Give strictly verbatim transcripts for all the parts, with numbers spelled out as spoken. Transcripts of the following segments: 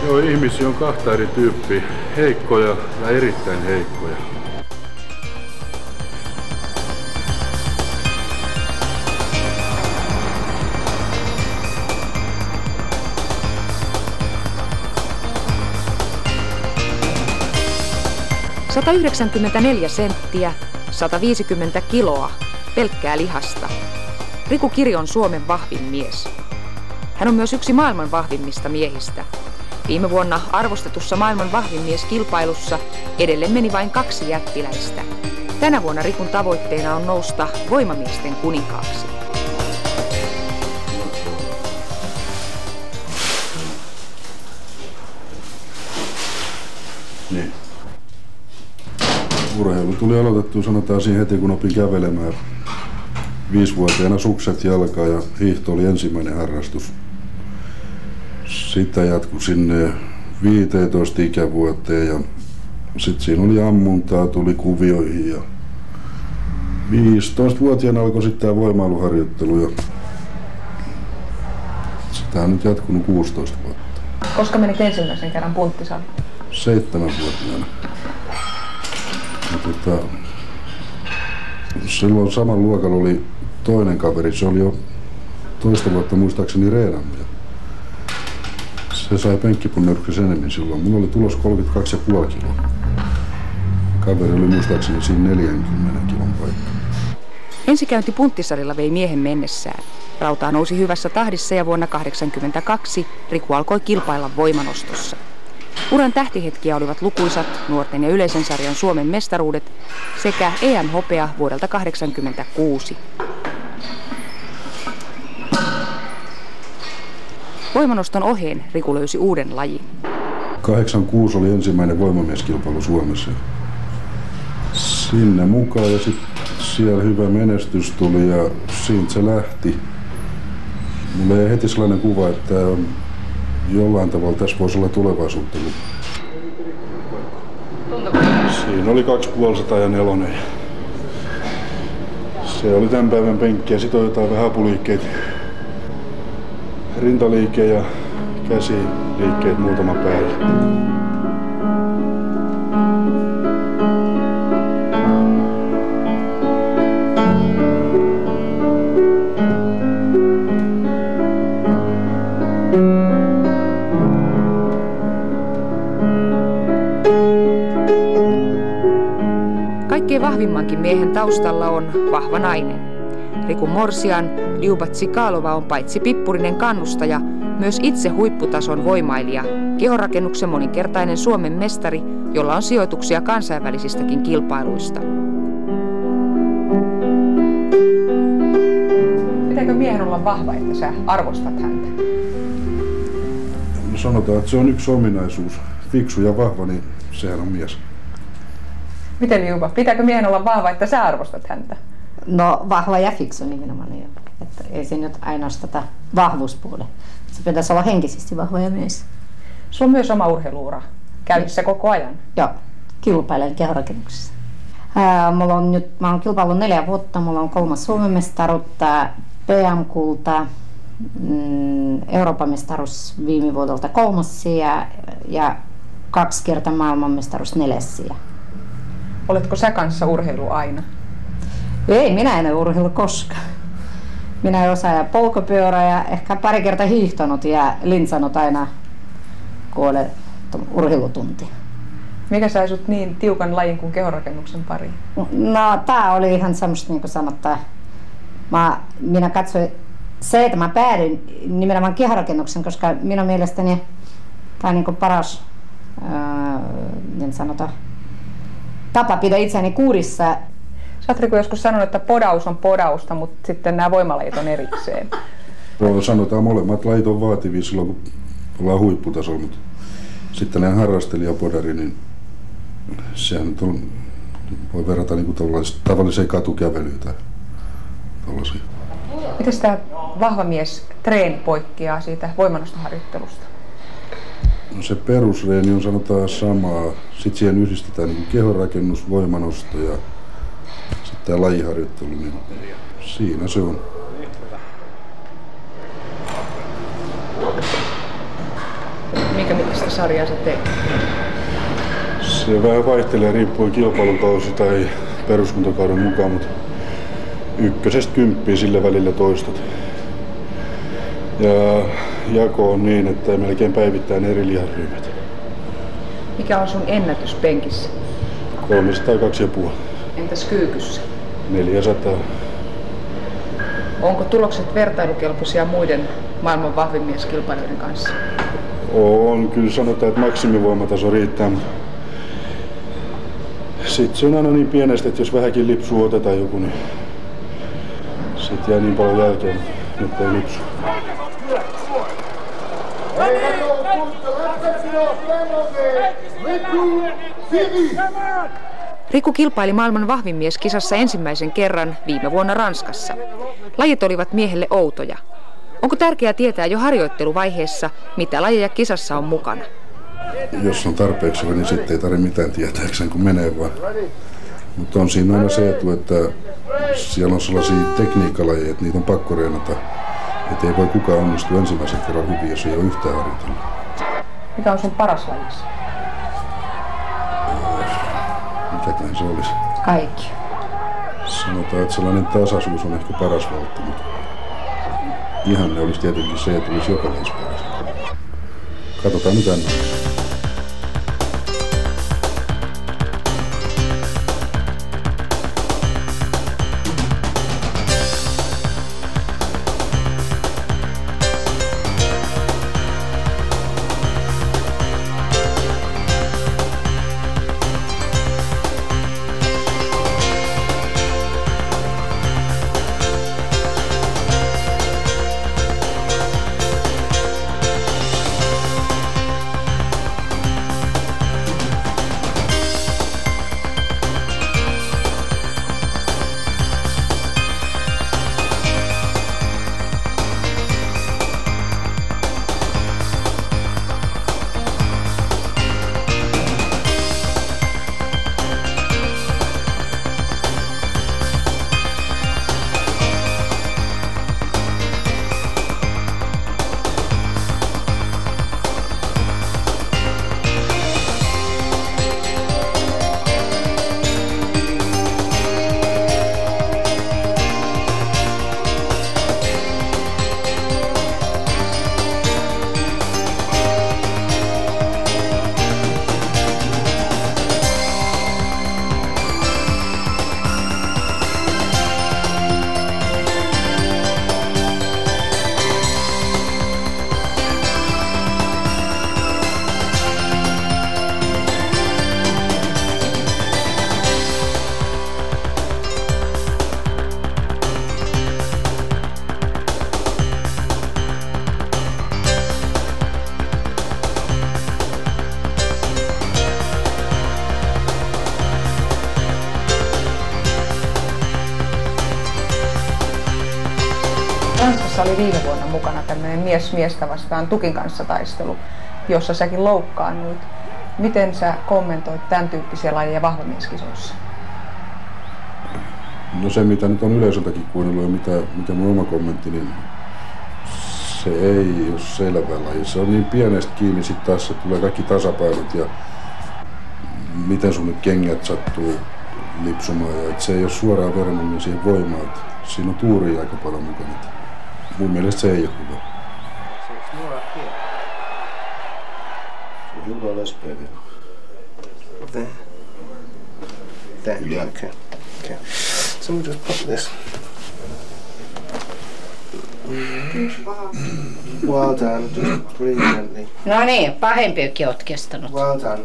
Joo, ihmisiä on kahta eri tyyppiä, heikkoja ja erittäin heikkoja. satayhdeksänkymmentäneljä senttiä, sataviisikymmentä kiloa, pelkkää lihasta. Riku Kiri on Suomen vahvin mies. Hän on myös yksi maailman vahvimmista miehistä. Viime vuonna arvostetussa maailman vahvin mies -kilpailussa edelle meni vain kaksi jättiläistä. Tänä vuonna Rikun tavoitteena on nousta voimamiesten kuninkaaksi. Niin. Urheilu tuli aloitettua, sanotaan siinä heti kun opin kävelemään. Viisivuotiaana sukset jalkaan ja hiihto oli ensimmäinen harrastus. Sitä jatkui sinne viisitoista ikävuoteen ja sitten siinä oli ammuntaa, tuli kuvioihin ja viisitoistavuotiaana alkoi sitten tämä voimailuharjoittelu ja sitä on nyt jatkunut kuusitoista vuotta. Koska menit ensimmäisen kerran punttisaliin? Seitsemänvuotiaana. Tota, silloin saman luokalla oli toinen kaveri, se oli jo toista vuotta muistaakseni reenannut. Se sai penkkipunnyrkkyys enemmän silloin. Mulla oli tulos kolmekymmentäkaksi pilkku viisi kiloa. Kaveri oli muistaakseni siinä neljänkymmenen kilon paikka. Ensikäynti punttisalilla vei miehen mennessään. Rautaa nousi hyvässä tahdissa ja vuonna tuhatyhdeksänsataakahdeksankymmentäkaksi Riku alkoi kilpailla voimanostossa. Uran tähtihetkiä olivat lukuisat nuorten ja yleisen sarjan Suomen mestaruudet sekä E M-hopea vuodelta tuhatyhdeksänsataakahdeksankymmentäkuusi. Voimanoston oheen Riku löysi uuden lajin. kahdeksankymmentäkuusi oli ensimmäinen voimamieskilpailu Suomessa. Sinne mukaan ja sitten siellä hyvä menestys tuli ja siitä se lähti. Mulla jäi heti sellainen kuva, että jollain tavalla tässä voisi olla tulevaisuutta. Siinä oli kaksituhattaviisisataa ja nelonen. Se oli tämän päivän penkki ja sitten on jotain vähän apuliikkeitä. Rintaliike ja käsiliikkeet muutama päällä. Kaikkein vahvimmankin miehen taustalla on vahva nainen. Rikun morsian Liuba Tsikalova on paitsi pippurinen kannustaja, myös itse huipputason voimailija, kehonrakennuksen moninkertainen Suomen mestari, jolla on sijoituksia kansainvälisistäkin kilpailuista. Pitääkö miehen olla vahva, että sä arvostat häntä? No sanotaan, että se on yksi ominaisuus. Fiksu ja vahva, niin sehän on mies. Miten Liuba, pitääkö miehen olla vahva, että sä arvostat häntä? No vahva ja fiksu nimenomaan. Että ei se nyt ainoastaan vahvuuspuoli. Se pitäisi olla henkisesti vahva ja mies. Sulla on myös oma urheiluura käynnissä koko ajan. Joo, kilpailen kehonrakennuksessa. Ää, mulla on nyt, mä oon kilpaillut neljä vuotta, mulla on kolmas Suomen mestaruutta, P M-kulta, mm, Euroopan mestaruus viime vuodelta kolmas sija ja kaksi kertaa maailmanmestaruus neljäs sija. Oletko sä kanssa urheilu aina? Ei, minä en ole urheilu koskaan. Minä en osaa polkupyörää ja ehkä pari kertaa hiihtonut ja lintsannut aina kuole urheilutunti. Mikä sai sut niin tiukan lajin kuin kehonrakennuksen pariin? No tää oli ihan semmoista niin kuin sanottaa. Mä, minä katsoin se, että mä päädyin nimenomaan kehonrakennuksen, koska minun mielestäni tää on niin kuin paras ää, niin sanotaan, tapa pidä itseäni kurissa. Sä oot Riku joskus sanonut, että podaus on podausta, mutta sitten nämä voimalajit on erikseen. No, sanotaan molemmat lajit on vaativia silloin, kun ollaan huipputasolla, mutta sitten nämä harrastelijapodari, niin sehän on, voi verrata niin kuin tavalliseen katukävelyyn tai tollaisiin. Miten tämä vahva mies treeni poikkeaa siitä voimanostoharjoittelusta? No se perusreeni on sanotaan samaa. Sitten siihen yhdistetään niin kehonrakennus, voimanosto ja sitten tämä lajiharjoittelu, niin siinä se on. minkä mittaista sarjaa sä teet? Se vähän vaihtelee riippuen kilpailukausi tai peruskuntakauden mukaan, mutta ykkösestä kymppiä sillä välillä toistot. Ja jako on niin, että melkein päivittäin eri liharyhmät. Mikä on sun ennätys penkissä? kolmesataakaksi ja puoli. Entäs kyykyssä? neljäsataa. Onko tulokset vertailukelpoisia muiden maailman vahvimmieskilpailijoiden kanssa? On, kyllä sanotaan, että maksimivoimataso riittää, mutta sitten se on aina niin pienestä, että jos vähänkin lipsua otetaan joku, niin sitten jää niin paljon jälkeen, että ei lipsu. Riku kilpaili maailman vahvimmieskisassa ensimmäisen kerran viime vuonna Ranskassa. Lajit olivat miehelle outoja. Onko tärkeää tietää jo harjoitteluvaiheessa, mitä lajeja kisassa on mukana? Jos on tarpeeksi, niin sitten ei tarvitse mitään tietääkseen, kun menee vaan. Mutta on siinä aina se etu, että siellä on sellaisia tekniikkalajeja, että niitä on pakko reenata. Että ei voi kukaan onnistua ensimmäisen kerran hyvin, jos ei ole yhtään harjoitellut. Mikä on sun paras lajissa? Mikäkään se olisi? Kaikki. Sanotaan, että sellainen tasaisuus on ehkä paras valtti, mutta ihanne olisi tietenkin se, että olisi joka lajissa paras. Katsotaan nyt tänne. Ranskassa oli viime vuonna mukana tämmöinen mies miestä vastaan tukin kanssa taistelu, jossa säkin loukkaannuit. Miten sä kommentoit tämän tyyppisiä lajeja vahvamieskisoissa? No se, mitä nyt on yleisöltäkin kuunnellut ja mitä, mikä mun oma kommentti, niin se ei ole selvä laji. Se on niin pienestä kiinni, sitten taas se tulee kaikki tasapainot ja miten sun nyt kengät sattuu lipsumaan. Ja et se ei ole suoraan verrannollinen siihen voimaan. Et siinä on tuuria aika paljon mukana. Mun mielestä se ei ole hyvä. Hyvä alaspäin. There. There. Yeah. Okay. Okay. So we'll just pop this. Well done. Just breathe gently. No niin, pahempiakin oot kestänyt. Well done.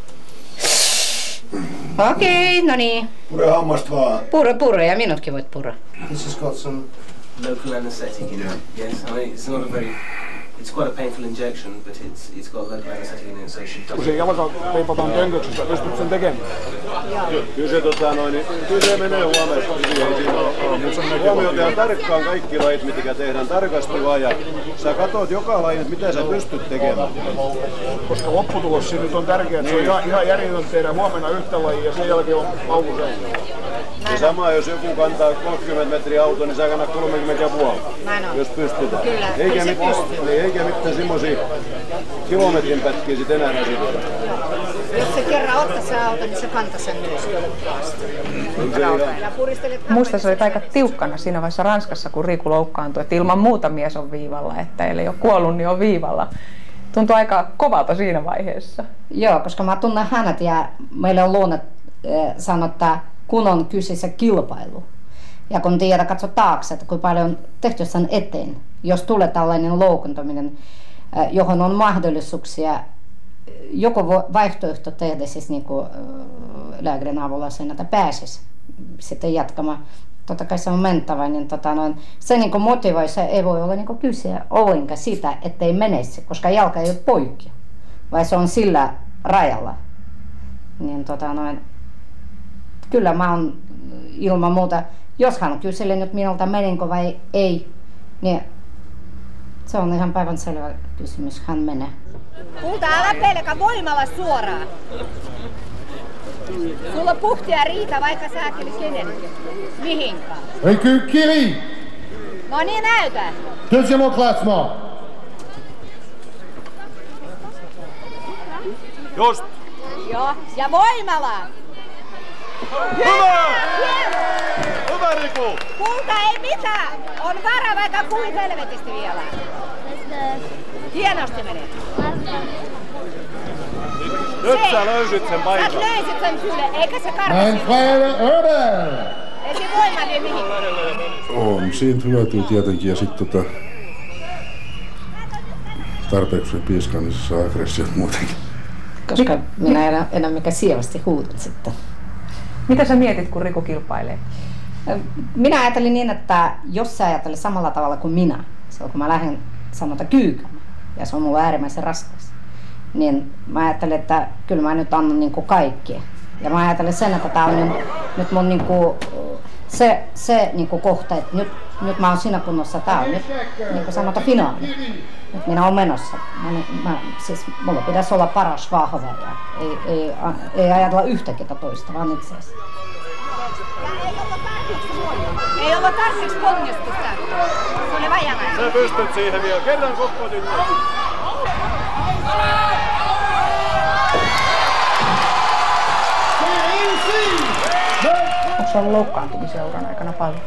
Okei, okay, no niin. Pure hammasta vaan. Pure, pure, ja minutkin voit purra. This has got some local anesthetic in it. Yes, I mean it's not a very, it's quite a painful injection, but it's it's got local anesthetic in it, so she doesn't. Kun se jalka teipataan tönköksestä, pystyt sen tekemään? Kyllä se, tota, noin, kyllä se menee huomenna. Huomioitetaan tarkkaan kaikki lajit, mitkä tehdään tarkasti vaan. Ja sä katsot joka lajin, että mitä sä pystyt tekemään. Koska lopputulos siinä nyt on tärkeää, että se on ihan, ihan järjetöntä tehdä huomenna yhtä lajia ja sen jälkeen on pauku sen. Ja sama jos joku kantaa kolmekymmentä metriä auto, niin saa kannaa kolmekymmentä ja puoli. Jos pystytään. Kyllä, eikä se mitään, pystyy. eikä mitään semmosia kilometrin pätkiä sit enää rasiteta. Jos se kerran ottaa se auto, niin se kantaa sen myös. Musta se oli aika tiukkana siinä vaiheessa Ranskassa, kun Riku loukkaantui, että ilman muuta mies on viivalla, että ellei ole kuollut, niin on viivalla. Tuntui aika kovalta siinä vaiheessa. Joo, koska mä tunnen hänet ja meillä on luonne äh, sanottaa, kun on kyseessä kilpailu. Ja kun tiedä katso taakse, että kuinka paljon on tehty sen eteen, jos tulee tällainen loukantaminen, äh, johon on mahdollisuuksia, joko vaihtoehto tehdä siis niin kuin, äh, lääkärin avulla sen, että pääsisi sitten jatkamaan. Totta kai se on mentävä, niin tota, noin, se niin kuin motivoi, se ei voi olla niin kyse ollenkaan sitä, ettei menisi, koska jalka ei ole poikki, vai se on sillä rajalla. Niin, tota, noin, kyllä mä oon ilman muuta, jos hän kyselee nyt minulta menenkö vai ei, niin se on ihan päivän selvä kysymys, hän menee. Kulta, älä pelkä voimalla suoraan. Sulla on puhtia riitä, vaikka sä äkeli kenen. Mihinkään. Ei kyllä kiri! No niin, näytä. Deuxième au classement. Just! Joo, ja voimalla. Hyvä! Hyvä, Riku! Kulta, ei mitään. On vara vaikka kuin helvetisti vielä. Hienosti menee. Nyt sä löysit sen paikan. Sä löysit sen kyllä, eikä se karvasi. Mein frère Urban! Ei se voima niin mihin. On, siitä hyötyy tietenkin ja sitten tota, tarpeeksi piiskaa, niin se saa aggressiot muutenkin. Koska minä en enää mikä sievästi huudan sitten. Mitä sä mietit, kun Riku kilpailee? Minä ajattelin niin, että jos sä ajattelet samalla tavalla kuin minä, silloin kun mä lähden sanota kyykämään, ja se on mulle äärimmäisen raskas, niin mä ajattelin, että kyllä mä nyt annan niin kuin kaikkea. Ja mä ajattelin sen, että tää on nyt, nyt mun niin kuin, se, se niin kuin kohta, että nyt, nyt mä oon siinä kunnossa, tää on nyt niin kuin sanotaan finaali. Nyt minä olen menossa. Mä, mä, siis mulla pitäisi olla paras vahva ja ei, ei, ei ajatella yhtäkin toista, vaan itseäsi. Ei ollut tarpeeksi ponnistusta. Se oli vajanainen. Sä pystyt siihen vielä. Kerran koko tyttö. Onko se ollut loukkaantumisia uran aikana paljon?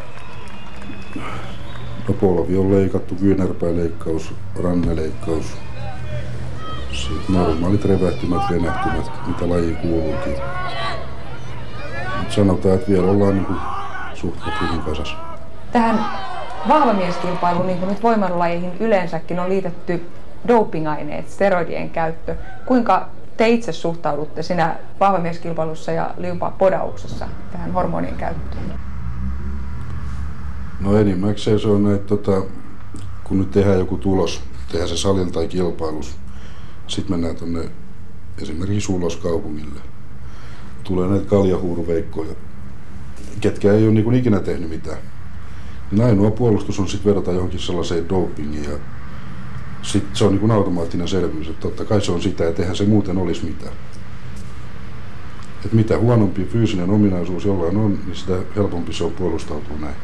No, polvi on leikattu, kyynärpääleikkaus, ranneleikkaus. Sitten normaalit revähtymät, venähtymät, mitä lajiin kuuluukin. Nyt sanotaan, että vielä ollaan niin suhteet hyvin kasassa. Tähän vahvamieskilpailuun, niin kuin nyt voimailulajeihin yleensäkin, on liitetty dopingaineet, steroidien käyttö. Kuinka te itse suhtaudutte siinä vahvamieskilpailussa ja liupapodauksessa tähän hormonien käyttöön? No enimmäkseen se on näitä, tota, kun nyt tehdään joku tulos, tehdään se salilla tai kilpailus, sitten mennään tuonne esimerkiksi ulos kaupungille. Tulee näitä kaljahuuruveikkoja, ketkä ei ole niin kuin ikinä tehnyt mitään. Niin ainoa puolustus on sitten vedota johonkin sellaiseen dopingiin ja sitten se on niin kuin automaattinen selvyys, että totta kai se on sitä, että eihän se muuten olisi mitään. Et mitä huonompi fyysinen ominaisuus jollain on, niin sitä helpompi se on puolustautua näin.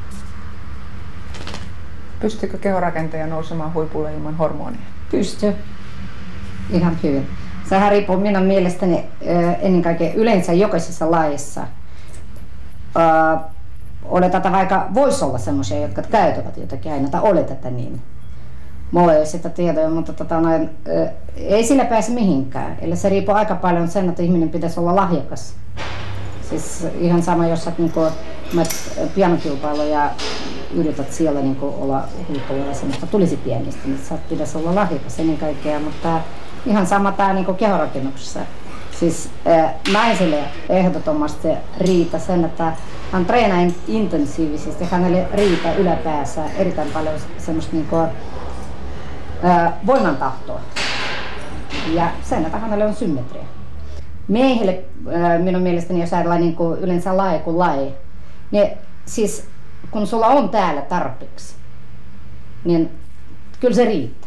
Pystyykö kehorakentaja nousemaan huipulle ilman hormonia? Pystyy. Ihan hyvin. Sehän riippuu minun mielestäni ennen kaikkea yleensä jokaisessa lajissa. Äh, oletetaan vaikka, voisi olla sellaisia, jotka käytävät jotakin aina, tai oletetaan niin. Mulla ei ole sitä tietoa, mutta tota, noin, äh, ei sillä pääse mihinkään. Eli se riippuu aika paljon sen, että ihminen pitäisi olla lahjakas. Siis ihan sama, jos sä niinku, pianokilpailu ja yrität siellä niinku olla huipulla semmoista tulisi pienistä, niin sä pitäisi olla lahjakas ennen kaikkea, mutta ihan sama tää niinku kehorakennuksessa. Siis äh, naiselle ehdottomasti riitä sen, että hän treenaa intensiivisesti, hänelle riitä yläpäässä erittäin paljon semmoista niinku, äh, voimantahtoa. Ja sen, että hänelle on symmetria. Miehille äh, minun mielestäni, jos ajatellaan niin kuin yleensä laji kuin laji, niin siis kun sulla on täällä tarpeeksi, niin kyllä se riittää.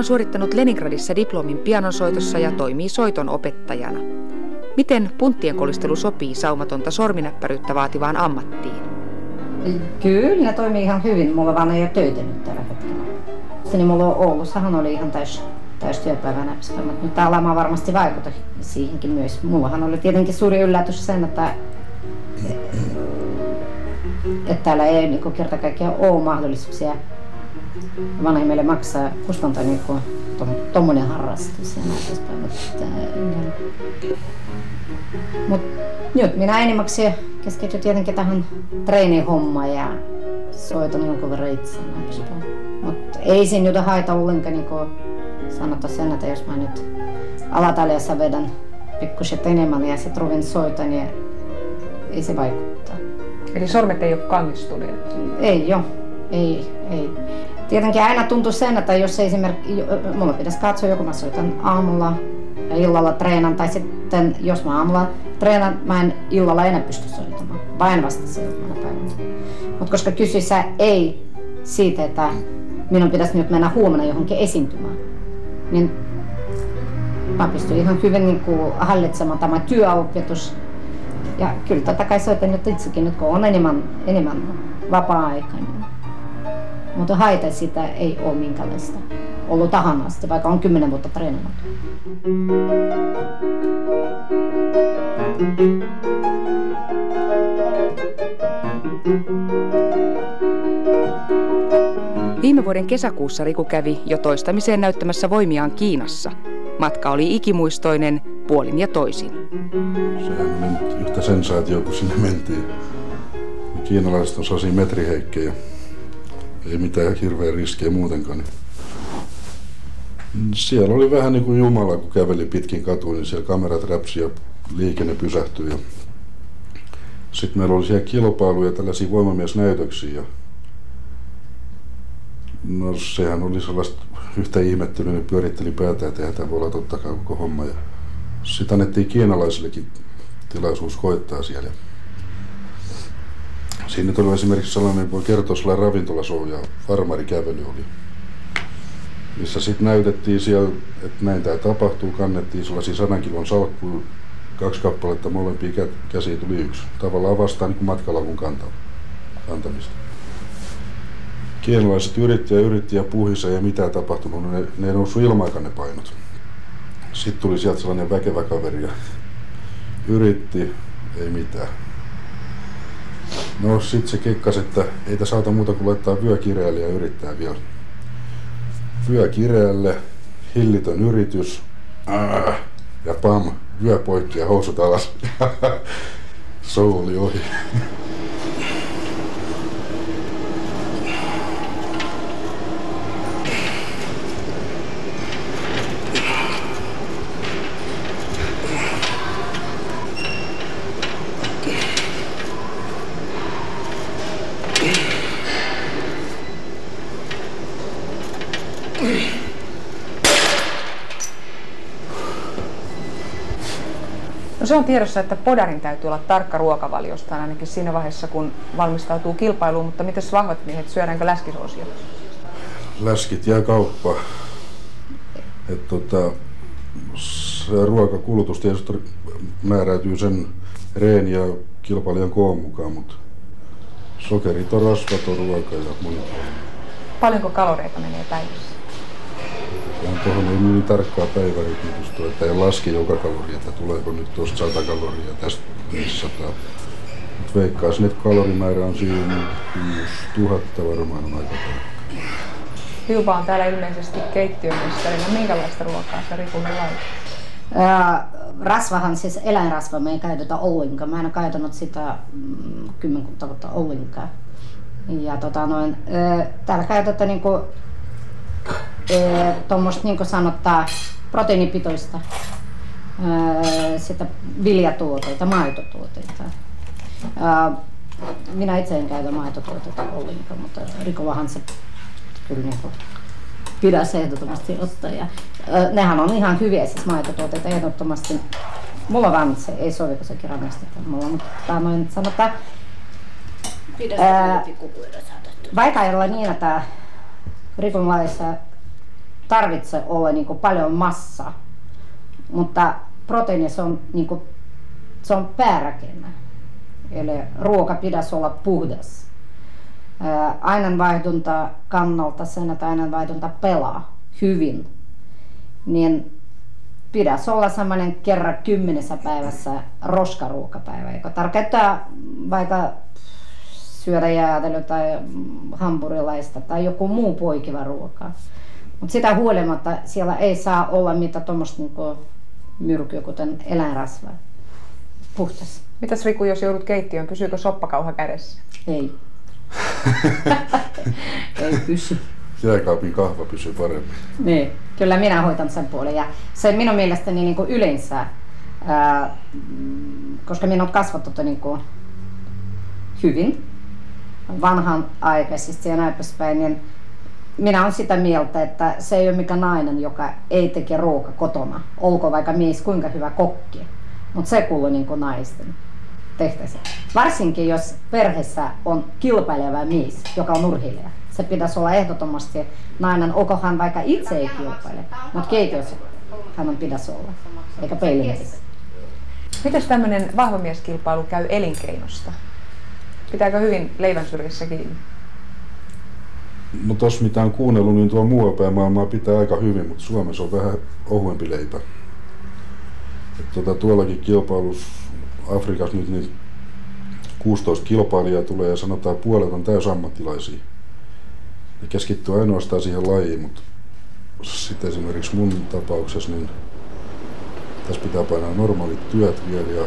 on suorittanut Leningradissa diplomin pianonsoitossa ja toimii soiton opettajana. Miten punttien kolistelu sopii saumatonta sorminäppäryyttä vaativaan ammattiin? Kyllä, ne toimii ihan hyvin. Mulla vaan ei ole töitä nyt tällä hetkellä. Niin mulla Oulussahan oli ihan täys, täys työpäivä näpskä, mutta nyt tämä lama varmasti vaikutti siihenkin myös. Mullahan oli tietenkin suuri yllätys sen, että, että täällä ei niin kerta kaikkiaan ole mahdollisuuksia vanhemmille maksaa kustantaa niin tuommoinen harrastus ja näin edespäin. Mutta nyt minä enimmäkseen keskityn tietenkin tähän treenihommaan ja soitan jonkun verran itse näin edespäin. Mutta ei siinä nyt haita ollenkaan niin sanota sen, että jos mä nyt alataljassa vedän pikkuset enemmän ja sitten ruvin soitan, niin ei se vaikuttaa. Eli sormet ei ole kangistuneet? Ei ole, ei, ei. Tietenkin aina tuntuu sen, että jos esimerkiksi, mulla pitäisi katsoa, joko mä soitan aamulla ja illalla treenan, tai sitten jos mä aamulla treenan, mä en illalla enää pysty soittamaan, vain vasta seuraavana päivänä. Mutta koska kysyssä ei siitä, että minun pitäisi nyt mennä huomenna johonkin esiintymään, niin mä pystyn ihan hyvin niin kuin hallitsemaan tämä työopetus. Ja kyllä totta kai soitan nyt itsekin, nyt kun on enemmän, enemmän vapaa-aikaa. Mutta haita sitä ei ole minkäänlaista ollut tähän asti, vaikka on kymmenen vuotta treenannut. Viime vuoden kesäkuussa Riku kävi jo toistamiseen näyttämässä voimiaan Kiinassa. Matka oli ikimuistoinen puolin ja toisin. Sehän on nyt yhtä sensaatio, kun sinne mentiin. Kiinalaiset osasi metriheikkejä. Ei mitään hirveä riskejä muutenkaan. Siellä oli vähän niin kuin Jumala, kun käveli pitkin katuun, niin siellä kamerat räpsi ja liikenne pysähtyi. Ja sitten meillä oli siellä kilpailuja, tällaisia voimamiesnäytöksiä. No sehän oli sellaista yhtä ihmettelyä, ne pyöritteli päätä, että eihän tämä voi olla tottakaan koko homma. Ja sitten annettiin kiinalaisillekin tilaisuus koittaa siellä. Siinä oli esimerkiksi sellainen, voi kertoa sellainen ravintolashow ja farmarikävely oli. Missä sitten näytettiin siellä, että näin tämä tapahtuu, kannettiin sellaisia sadan kilon salkkuja, kaksi kappaletta molempia käsiä tuli yksi. Tavallaan vastaan niin kuin matkalakun kantamista. Kiinalaiset yritti ja yritti ja puhissa ja mitään tapahtunut, ne, ne ei noussut ilmaikaan ne painot. Sitten tuli sieltä sellainen väkevä kaveri ja yritti, ei mitään. No sit se kekkasi, että ei tässä auta muuta kuin laittaa vyö kireälle ja yrittää vielä. Vyö kireälle, hillitön yritys, äh, ja pam, vyö poikki ja housut alas. Show oli ohi. No se on tiedossa, että podarin täytyy olla tarkka ruokavaliosta ainakin siinä vaiheessa, kun valmistautuu kilpailuun, mutta mitäs vahvat miehet, syödäänkö läskisoosia? Läskit jää kauppaan. Et tota, se ruokakulutus tietysti määräytyy sen reeni- ja kilpailijan koon mukaan, mutta sokerit on rasvaton ruoka ja monta. Paljonko kaloreita menee päivässä? Tuohon ei niin tarkkaa päivärytmitystä, että ei laski joka kaloria, että tuleeko nyt tuosta sata kaloria tästä viisisataa. Mutta veikkaisin, että kalorimäärä on siinä tuhatta varmaan on aika tarkka. Hilpa on täällä ilmeisesti keittiömestarina. Minkälaista ruokaa se Rikulle laittaa? Rasvahan, siis eläinrasva, me ei käytetä ollenkaan. Mä en ole käytänyt sitä mm, kymmenkunta vuotta ollenkaan. Ja tota noin, täällä käytetään niinku tuommoista, niin kuin sanottaa, proteiinipitoista sitä viljatuotteita, maitotuotteita. Minä itse en käytä maitotuotteita ollenkaan, mutta Rikollahan se kyllä niin kuin pitäisi ehdottomasti ottaa. Ja, nehän on ihan hyviä siis maitotuotteita ehdottomasti. Mulla vaan se ei sovi, kun se keramista. Mulla on noin sanotaan, ää, vaikka ei ole niin, että Rikon laissa tarvitse olla niin kuin paljon massaa, mutta proteiini se on, niin kuin, se on päärakenne. Eli ruoka pitäisi olla puhdas. Aineenvaihdunta kannalta sen, että aineenvaihdunta pelaa hyvin, niin pitäisi olla semmoinen kerran kymmenessä päivässä roskaruokapäivä, joka tarkoittaa vaikka syödä jäätelöä tai hampurilaista tai joku muu poikiva ruoka. Mutta sitä huolimatta siellä ei saa olla mitään tuommoista niinku myrkyä, kuten eläinrasvaa. Puhtas. Mitäs Riku, jos joudut keittiöön, pysyykö soppakauha kädessä? Ei. Ei pysy. Jääkaapin kahva pysyy paremmin. Niin, kyllä minä hoitan sen puolen. Ja se minun mielestäni niin kuin yleensä, ää, koska minut on kasvatettu niin kuin hyvin, vanhanaikaisesti ja näin poispäin, niin minä olen sitä mieltä, että se ei ole mikään nainen, joka ei teke ruoka kotona. Olko vaikka mies kuinka hyvä kokki, mutta se kuuluu niin kuin naisten tehtäisiin. Varsinkin jos perheessä on kilpaileva mies, joka on urheilija. Se pitäisi olla ehdottomasti nainen, onko hän vaikka itse ei kilpaile, mutta keittiössä hän pitäisi olla, eikä peilimies. Miten tämmöinen vahvamieskilpailu käy elinkeinosta? Pitääkö hyvin leivän syrjässä kiinni? No tos mitä on kuunnellut, niin tuo muualla päin maailmaa pitää aika hyvin, mutta Suomessa on vähän ohuempi leipä. Et tuota, tuollakin kilpailussa Afrikassa nyt niin kuusitoista kilpailijaa tulee ja sanotaan puolet on täysammattilaisia. Ne keskittyy ainoastaan siihen lajiin, mutta sitten esimerkiksi mun tapauksessa niin tässä pitää painaa normaalit työt vielä ja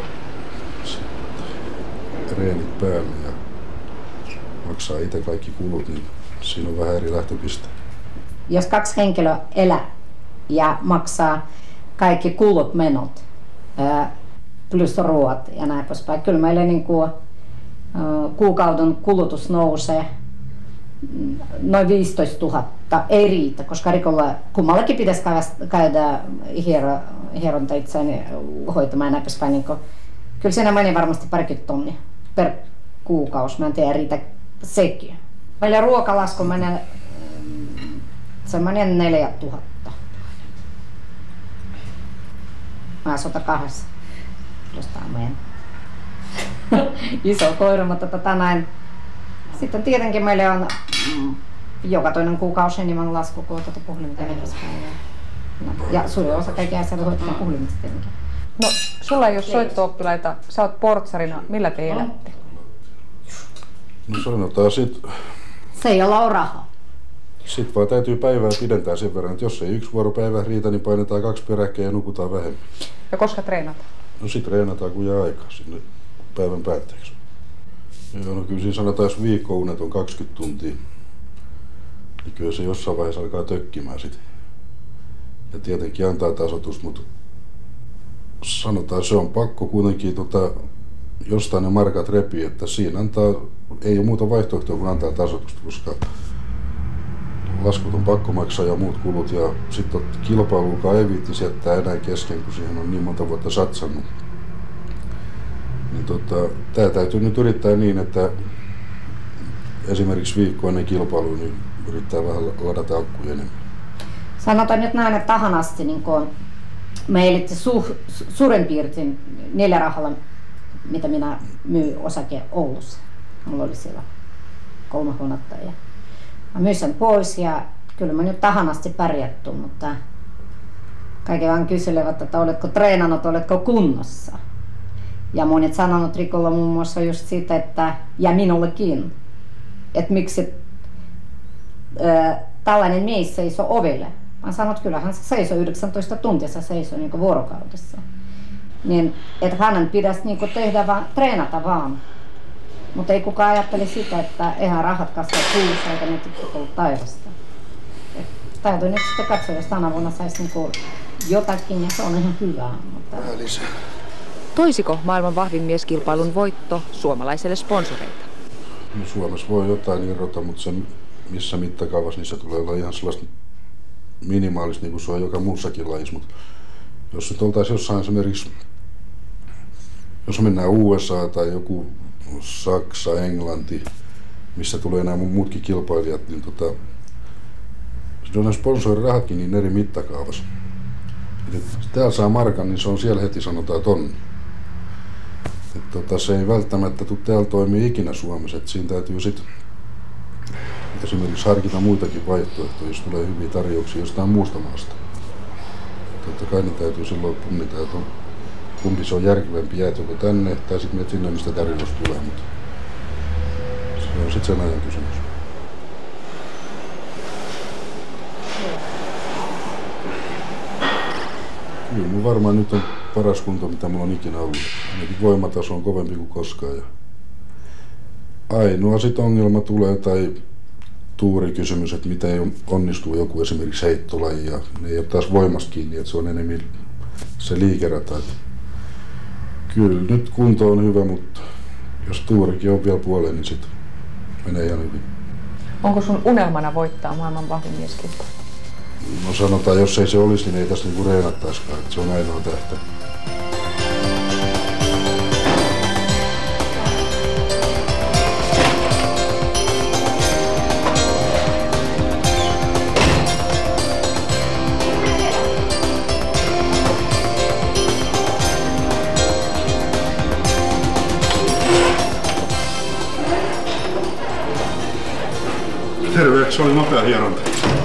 reenit päälle ja maksaa itse kaikki kulut, niin siinä on vähän eri lähtöpiste. Jos kaksi henkilöä elää ja maksaa kaikki kulut, menot, plus ruoat ja näin poispäin, kyllä meillä niin kuin, kuukauden kulutus nousee noin viisitoista tuhatta, ei riitä, koska Rikolla kummallakin pitäisi käydä hiero, hieronta itseäni hoitamaan näin poispäin. Niin kyllä siinä menee varmasti parikymmentä tonnia per kuukausi, mä en tiedä riitä sekin. Meillä ruokalasku menee semmoinen neljä tuhatta. Mä asun kahdessa, jostain meidän iso koira, mutta tota näin. Sitten tietenkin meillä on mm, joka toinen kuukausi enemmän lasku kuin tuota puhelimita edespäin. No, ja suurin osa kaikki asiat hoitaa puhelimista tietenkin. No, sulla ei ole soitto-oppilaita, sä oot portsarina, millä te elätte? No sanotaan sit... Se ei ole rahaa. Sitten vaan täytyy päivää pidentää sen verran, että jos ei yksi vuoropäivä riitä, niin painetaan kaksi peräkkäin ja nukutaan vähemmän. Ja koska treenataan? No sit treenataan kun jää aikaa sinne päivän päätteeksi. Joo, no kyllä siinä sanotaan, jos viikkounet on kaksikymmentä tuntia, niin kyllä se jossain vaiheessa alkaa tökkimään sit. Ja tietenkin antaa tasoitus, mutta sanotaan, se on pakko kuitenkin tota, jostain ne markat repii, että siinä antaa, ei ole muuta vaihtoehtoa kuin antaa tasoitusta, koska laskut on pakko maksaa ja muut kulut ja sitten kilpailukaan ei viittisi jättää enää kesken, kun siihen on niin monta vuotta satsannut. Niin tota, tää täytyy nyt yrittää niin, että esimerkiksi viikko ennen kilpailua niin yrittää vähän ladata akkuja enemmän. Sanotaan nyt näin, että tähän asti niin me elitte su, su, suurin piirtein neljä rahalla, mitä minä myy osake Oulussa. Mulla oli siellä kolme huonetta ja mä myin sen pois ja kyllä mä nyt tähän asti pärjätty, mutta kaikki vaan kyselevät, että oletko treenannut, oletko kunnossa. Ja monet sanonut Rikolla muun muassa just siitä, että ja minullekin, että miksi ää, tällainen mies seisoo ovelle. Mä sanon, että kyllähän se seisoo yhdeksäntoista tuntia, se seisoo niin vuorokaudessa. Niin, että hänen pitäisi niin tehdä vaan, treenata vaan. Mutta ei kukaan ajattele sitä, että eihän rahat kasvaa kuussa eikä ne tippu taivasta. Täytyy nyt sitten katsoa, jos tänä vuonna saisi niin jotakin ja se on ihan hyvää. Mutta... Toisiko maailman vahvin mieskilpailun voitto suomalaiselle sponsoreita? No Suomessa voi jotain irrota, mutta se missä mittakaavassa niin se tulee olla ihan sellaista minimaalista niin kuin se on joka muussakin lajissa. Mutta jos nyt oltaisiin jossain esimerkiksi, jos mennään U S A tai joku Saksa, Englanti, missä tulee nämä muutkin kilpailijat, niin tota, Se on sponsorirahatkin niin eri mittakaavassa. Et täällä saa markan, niin se on siellä heti sanotaan tonni. Et tota, se ei välttämättä tule täällä toimii ikinä Suomessa. Et siinä täytyy sit esimerkiksi harkita muitakin vaihtoehtoja, jos tulee hyviä tarjouksia jostain muusta maasta. Totta kai ne täytyy silloin punnita, että on, kumpi se on järkevämpi jäätä joko tänne tai sitten menet sinne, mistä tarjous tulee. Mutta se on sitten sen ajan kysymys. Kyllä mun varmaan nyt on paras kunto, mitä mulla on ikinä ollut. Ainakin voimataso on kovempi kuin koskaan. Ja ainoa sit ongelma tulee tai tuurikysymys, että miten onnistuu joku esimerkiksi heittolaji ja ne ei ole taas voimasta kiinni, että se on enemmän se liikerata. Kyllä nyt kunto on hyvä, mutta jos tuurikin on vielä puoleen, niin sitten menee ihan hyvin. Onko sun unelmana voittaa maailman vahvin mieskilpa? No sanotaan, jos ei se olisi, niin ei tässä niinku reenattaisikaan, että se on ainoa tähtä. Terve, se oli nopea hieronta.